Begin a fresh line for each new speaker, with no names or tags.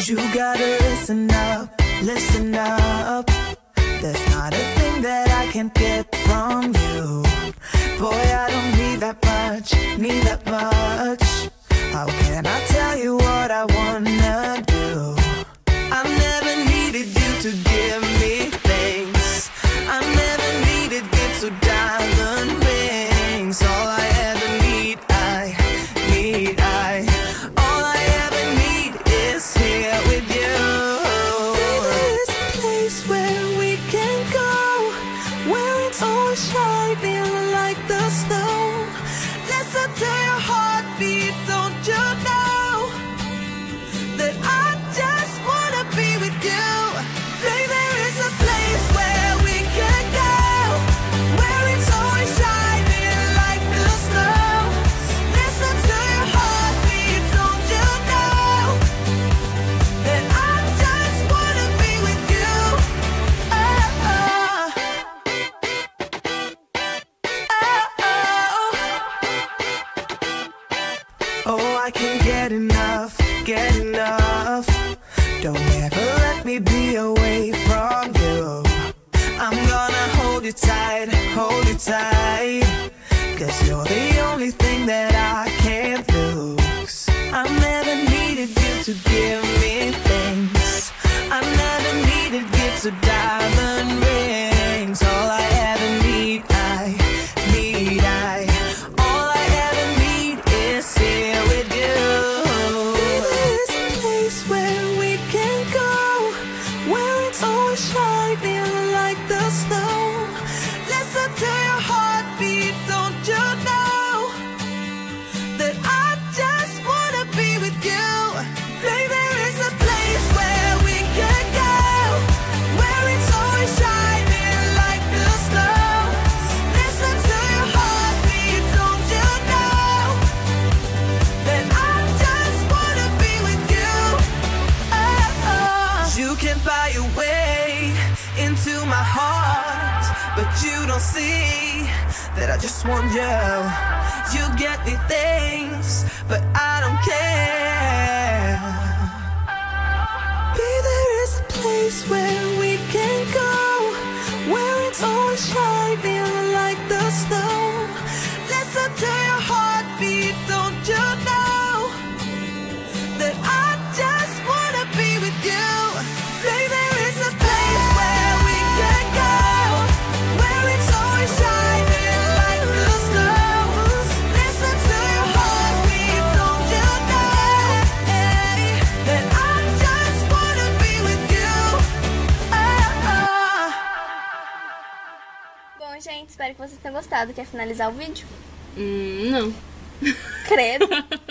You gotta listen up, listen up. There's not a thing that I can't get from you. Boy, I don't need that much. How can I tell you what I wanna do? I never needed you to give me things. I never needed gifts or diamond rings. All I ever need, all I ever need is here with you. There's a place where we can go, where it's always shining like the snow. Listen to your heartbeat, don't you know that I just wanna be with you. Baby, there is a place where we can go, where it's always shining like the snow. Listen to your heartbeat, don't you know that I just wanna be with you. Oh, oh. Oh, I can't get enough, get enough. Don't ever let me be away from you. I'm gonna hold you tight, hold you tight. 'Cause you're the only thing that I can't lose. I never needed you to give me things. I never needed gifts or diamond rings. All I ever need, all I ever need is here with you. There's a place where we can go, where it's always shining like the snow. Listen to your heartbeat, don't you know that I just wanna be with you. Baby, there is a place where we can go, where it's always shining like the snow. Listen to your heartbeat, don't you know that I just wanna be with you. Oh, oh. You can buy your way into my heart, but you don't see that I just want you. You get me things, but I don't care. Baby, there is a place where we can go, where it's always shining like the snow. Listen to your heartbeat, don't you know that I just wanna be with you. Baby, there is a place where we can go, where it's always shining like the snow. Listen to your heartbeat, don't you know that I just wanna be with you. Oh, oh.
Bom, gente, espero que vocês tenham gostado. Quer finalizar o vídeo?
Não.
Credo.